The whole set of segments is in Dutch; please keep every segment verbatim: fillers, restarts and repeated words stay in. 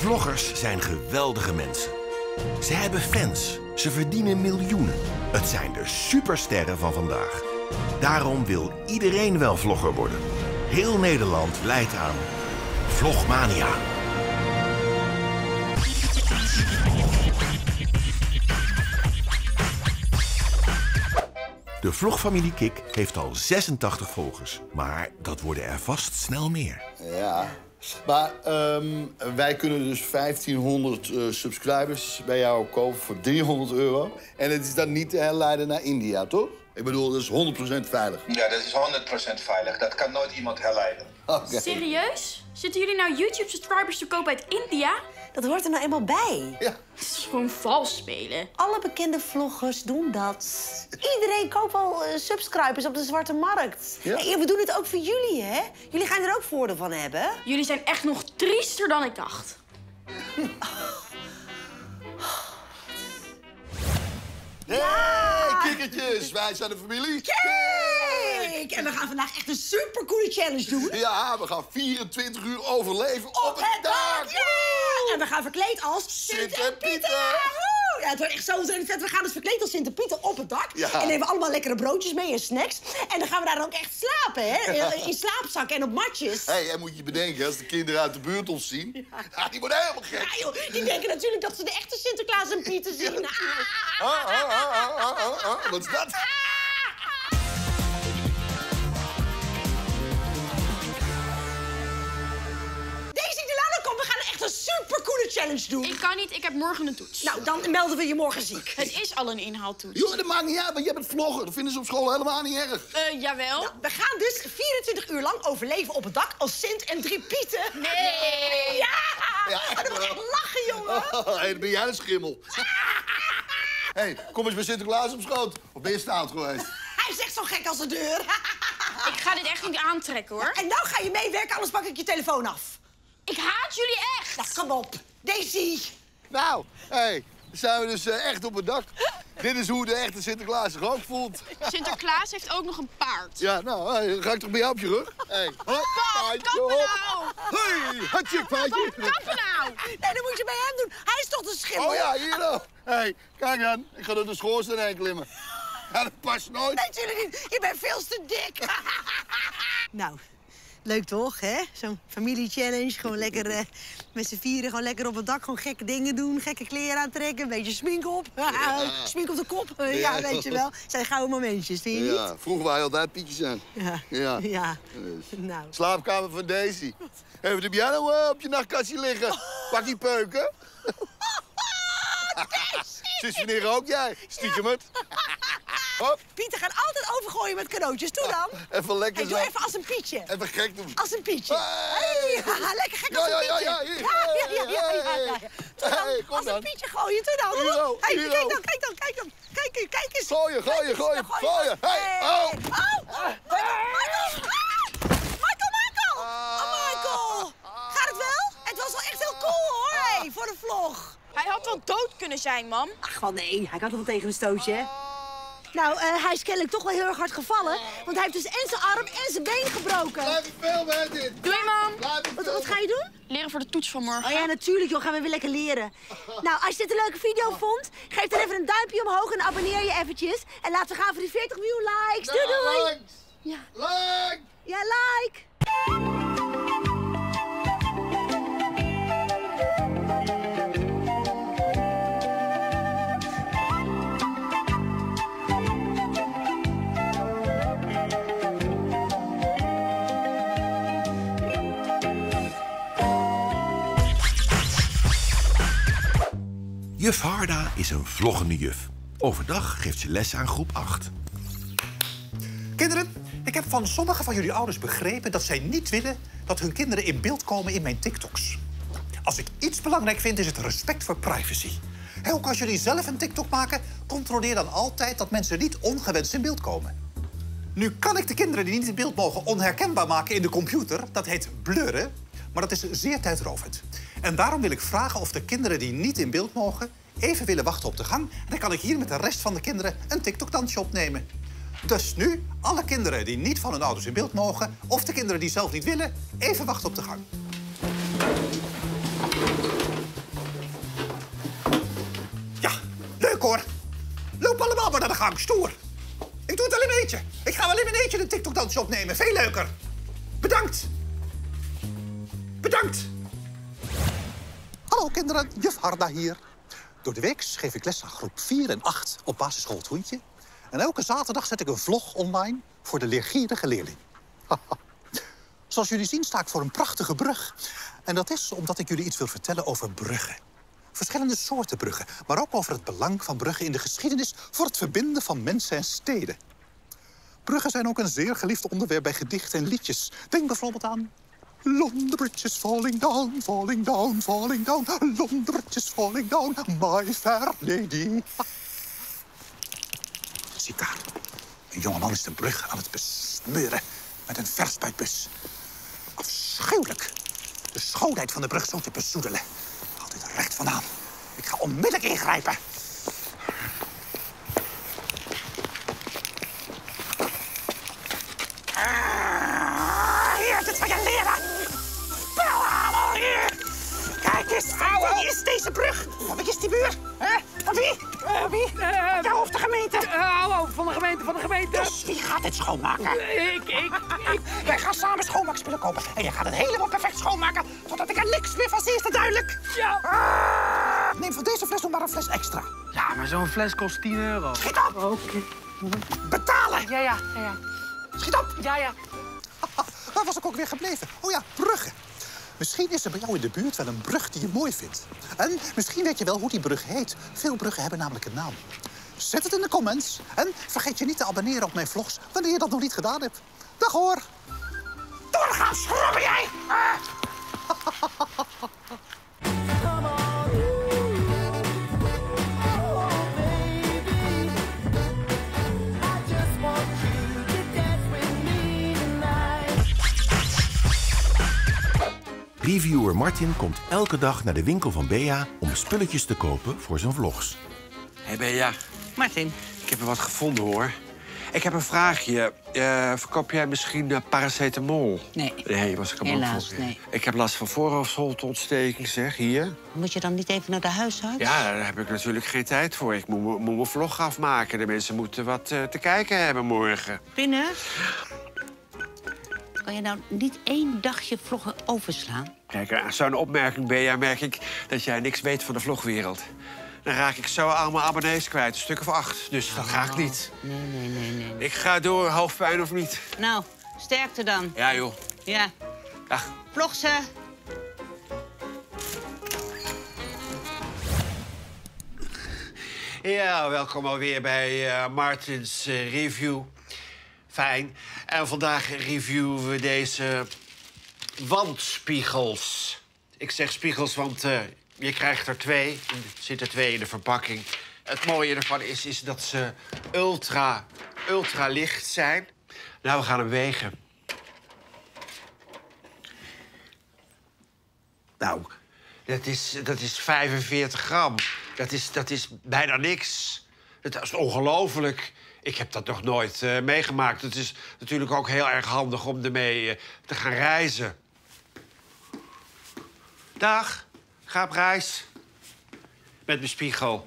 Vloggers zijn geweldige mensen. Ze hebben fans. Ze verdienen miljoenen. Het zijn de supersterren van vandaag. Daarom wil iedereen wel vlogger worden. Heel Nederland leidt aan Vlogmania. De vlogfamilie Kik heeft al zesentachtig volgers. Maar dat worden er vast snel meer. Ja, maar um, wij kunnen dus vijftienhonderd uh, subscribers bij jou kopen voor driehonderd euro. En het is dan niet te herleiden naar India, toch? Ik bedoel, dat is honderd procent veilig. Ja, dat is honderd procent veilig. Dat kan nooit iemand herleiden. Okay. Serieus? Zitten jullie nou YouTube-subscribers te kopen uit India? Dat hoort er nou eenmaal bij. Ja. Het is gewoon vals spelen. Alle bekende vloggers doen dat. Iedereen koopt wel uh, subscribers op de zwarte markt. Ja. En we doen het ook voor jullie, hè? Jullie gaan er ook voordeel van hebben. Jullie zijn echt nog triester dan ik dacht. Hey, kikkertjes! Wij zijn de familie. Kijk! En we gaan vandaag echt een supercoole challenge doen. Ja, we gaan vierentwintig uur overleven op, Op het dak! Ja! En we gaan verkleed als Sint en Pieter. Ja, het wordt echt zo vet. We gaan dus verkleed als Sint en Pieter op het dak. Ja. En nemen we allemaal lekkere broodjes mee en snacks. En dan gaan we daar dan ook echt slapen, hè? In slaapzakken en op matjes. Hé, hey, en moet je bedenken, als de kinderen uit de buurt ons zien... Ja. Ja, die worden helemaal gek. Ja, joh, die denken natuurlijk dat ze de echte Sinterklaas en Pieter zien. Ah, ah, ah, ah, ah, ah, ah. Wat is dat? Daisy Delano, kom, we gaan echt een supercoole challenge doen. Ik kan niet, ik heb morgen een toets. Nou, dan melden we je morgen ziek. Het is al een inhaaltoets. Joh, dat maakt niet uit, want jij bent vlogger. Dat vinden ze op school helemaal niet erg. Eh, jawel. Nou, we gaan dus vierentwintig uur lang overleven op het dak als Sint en drie Pieten. Nee. Ja! Ja, Oh, dat wordt echt lachen, jongen. Oh, hey, dan ben jij een schimmel. Hé, hey, kom eens bij Sinterklaas op schoot. Of ben je staand geweest? Hij zegt zo gek als de deur. Ik ga dit echt niet aantrekken, hoor. En nou ga je meewerken, anders pak ik je telefoon af. Ik haat jullie echt. Nou, kom op. Daisy. Nou, hé, hey, dan zijn we dus uh, echt op het dak. Dit is hoe de echte Sinterklaas zich ook voelt. Sinterklaas heeft ook nog een paard. Ja, nou, hey, dan ga ik toch bij jou op je rug? Hey, hop, paardje, kappen hop. nou. Hoi, hatje, paardje. Kappen nou. Nee, dat moet je bij hem doen. Hij is toch de schimmel? Oh ja, hier nou. Hé, hey, kijk dan. Ik ga door de schoorsteen heen klimmen. Ja, dat past nooit. Nee, natuurlijk niet. Je bent veel te dik. Nou, leuk toch, hè? Zo'n familie-challenge. Gewoon lekker uh, met z'n vieren, gewoon lekker op het dak. Gewoon gekke dingen doen, gekke kleren aantrekken, een beetje smink op. Ja. Smink op de kop. Uh, ja. ja, weet je wel. Zijn gouden momentjes, vind je niet? Ja, vroeger wij altijd pietjes aan. Ja. Ja. ja. Dus. Nou. Slaapkamer van Daisy. Hé, hey, wat heb jij nou uh, op je nachtkastje liggen? Pak die peuken. Sinds wanneer ook jij? Stiekem het. Hop. Pieter gaat altijd overgooien met cadeautjes. Doe dan. Even lekker Hey, zo. doe even als een Pietje. Even gek doen. Als een Pietje. Hey. Hey, ja, lekker gek Ja, als ja, een ja, Pietje. ja, hier. Ja, ja, ja, ja, ja, ja, ja. Doe dan, Hey, kom als een dan. Pietje gooien. Doe dan. Hier ook, Hey, hier kijk ook. dan, kijk dan, kijk dan. Kijk, eens, kijk eens. Gooien, gooien, gooien, gooien. Hey, oh. Oh, Michael, Michael. Michael, Michael. Oh, Michael. Gaat het wel? Het was wel echt heel cool, hoor. Hey, voor de vlog. Hij had wel dood kunnen zijn, mam. Ach, wel nee. Hij kan toch wel tegen een stootje, hè? Nou, uh, hij is kennelijk toch wel heel erg hard gevallen. Want hij heeft dus en zijn arm en zijn been gebroken. Blijf je filmen, hè, dit. Doei, mam. Blijf je Wat, filmen. wat ga je doen? Leren voor de toets van morgen. Oh ja, natuurlijk, joh. Gaan we weer lekker leren. Nou, als je dit een leuke video vond, geef dan even een duimpje omhoog en abonneer je eventjes. En laten we gaan voor die veertig miljoen likes. Doei, doei. Likes. Ja. Like. Ja, like. Juf Harda is een vloggende juf. Overdag geeft ze les aan groep acht. Kinderen, ik heb van sommige van jullie ouders begrepen dat zij niet willen dat hun kinderen in beeld komen in mijn TikToks. Als ik iets belangrijk vind, is het respect voor privacy. He, ook als jullie zelf een TikTok maken, controleer dan altijd dat mensen niet ongewenst in beeld komen. Nu kan ik de kinderen die niet in beeld mogen onherkenbaar maken in de computer. Dat heet blurren, maar dat is zeer tijdrovend. En daarom wil ik vragen of de kinderen die niet in beeld mogen even willen wachten op de gang. En dan kan ik hier met de rest van de kinderen een TikTok-dansje opnemen. Dus nu, alle kinderen die niet van hun ouders in beeld mogen, of de kinderen die zelf niet willen, even wachten op de gang. doorgang, stoer. Ik doe het wel in mijn eentje. Ik ga wel in mijn eentje een TikTok-dansje opnemen. Veel leuker. Bedankt. Bedankt. Hallo kinderen, juf Harda hier. Door de week geef ik les aan groep vier en acht op basisschool Het Hoentje. En elke zaterdag zet ik een vlog online voor de leergierige leerling. Zoals jullie zien sta ik voor een prachtige brug. En dat is omdat ik jullie iets wil vertellen over bruggen. Verschillende soorten bruggen, maar ook over het belang van bruggen in de geschiedenis voor het verbinden van mensen en steden. Bruggen zijn ook een zeer geliefd onderwerp bij gedichten en liedjes. Denk bijvoorbeeld aan London Bridge is falling down, falling down, falling down. London Bridge is falling down, my fair lady. Zie daar, een jongeman is de brug aan het besmeuren met een verspuitbus. Afschuwelijk. De schoonheid van de brug zo te bezoedelen. Haal dit er recht vandaan. Ik ga onmiddellijk ingrijpen. Ah, hier is het van je leren. Hallo hier. Kijk eens, van wie is deze brug? Van wie is die muur? Huh? Van wie? Uh, wie? Uh, Jou of de gemeente? Hallo, uh, van de gemeente, van de gemeente. Dus wie gaat het schoonmaken? Uh, ik, ik, ik. Wij gaan samen schoonmaakspullen kopen. En je gaat het helemaal perfect schoonmaken, totdat ik er niks meer van zie. Is dat duidelijk? Ja. Ah, neem van deze fles nog maar een fles extra. Ja, maar zo'n fles kost tien euro. Schiet op! Oké. Okay. Betalen! Ja, ja, ja, ja. Schiet op! Ja, ja. Waar was ik ook weer gebleven? Oh ja, bruggen. Misschien is er bij jou in de buurt wel een brug die je mooi vindt. En misschien weet je wel hoe die brug heet. Veel bruggen hebben namelijk een naam. Zet het in de comments. En vergeet je niet te abonneren op mijn vlogs wanneer je dat nog niet gedaan hebt. Dag hoor! Doorgaan, schrobben jij! Ah. Reviewer Martin komt elke dag naar de winkel van Bea om spulletjes te kopen voor zijn vlogs. Hé hey Bea. Martin. Ik heb er wat gevonden hoor. Ik heb een vraagje. Uh, verkoop jij misschien uh, paracetamol? Nee. Nee, was ik er bang Helaas, voor. nee. Ik heb last van voorhoofdholteontsteking, zeg, hier. Moet je dan niet even naar de huisarts? Ja, daar heb ik natuurlijk geen tijd voor. Ik moet, moet mijn vlog afmaken. De mensen moeten wat uh, te kijken hebben morgen. Binnen? Kan je nou niet één dagje vloggen overslaan? Kijk, aan zo'n opmerking, Bea, merk ik dat jij niks weet van de vlogwereld. Dan raak ik zo al mijn abonnees kwijt, een stuk of acht. Dus dat ga ik niet. Nee, nee, nee, nee. Ik ga door, hoofdpijn of niet. Nou, sterkte dan. Ja, joh. Ja. Dag. Vlog ze. Ja, welkom alweer bij uh, Martins uh, review. Fijn. En vandaag reviewen we deze wandspiegels. Ik zeg spiegels, want uh, je krijgt er twee. Er zitten twee in de verpakking. Het mooie ervan is, is dat ze ultra, ultra licht zijn. Nou, we gaan hem wegen. Nou, dat is, dat is vijfenveertig gram. Dat is, dat is bijna niks. Dat is ongelooflijk. Ik heb dat nog nooit uh, meegemaakt. Het is natuurlijk ook heel erg handig om ermee uh, te gaan reizen. Dag, ga op reis. Met mijn spiegel.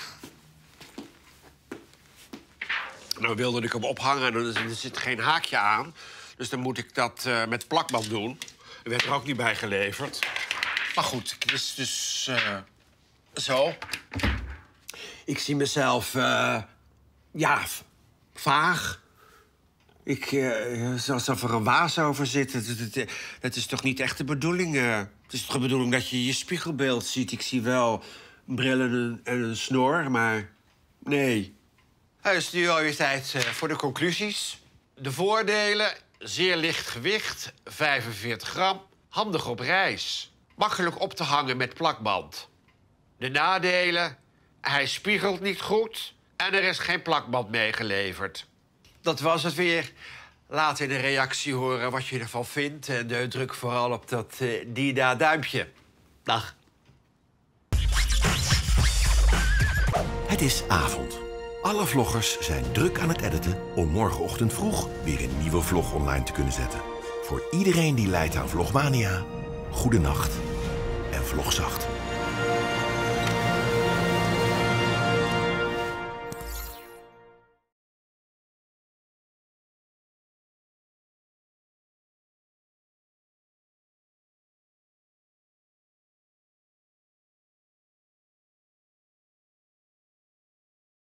Nou wilde ik hem ophangen en er zit geen haakje aan. Dus dan moet ik dat uh, met plakband doen. Er werd er ook niet bij geleverd. Maar goed, het is dus uh, zo. Ik zie mezelf, uh, ja, vaag. Ik, uh, alsof er een waas over zit. Het, het, het, het is toch niet echt de bedoeling? Uh, het is toch de bedoeling dat je je spiegelbeeld ziet? Ik zie wel brillen en, en een snor, maar nee. Het is nu alweer tijd uh, voor de conclusies. De voordelen, zeer licht gewicht, vijfenveertig gram. Handig op reis. Makkelijk op te hangen met plakband. De nadelen, hij spiegelt niet goed en er is geen plakband meegeleverd. Dat was het weer. Laat in de reactie horen wat je ervan vindt. En uh, druk vooral op dat uh, Dida duimpje. Dag. Het is avond. Alle vloggers zijn druk aan het editen om morgenochtend vroeg weer een nieuwe vlog online te kunnen zetten. Voor iedereen die lijdt aan vlogmania, goede nacht en vlog zacht.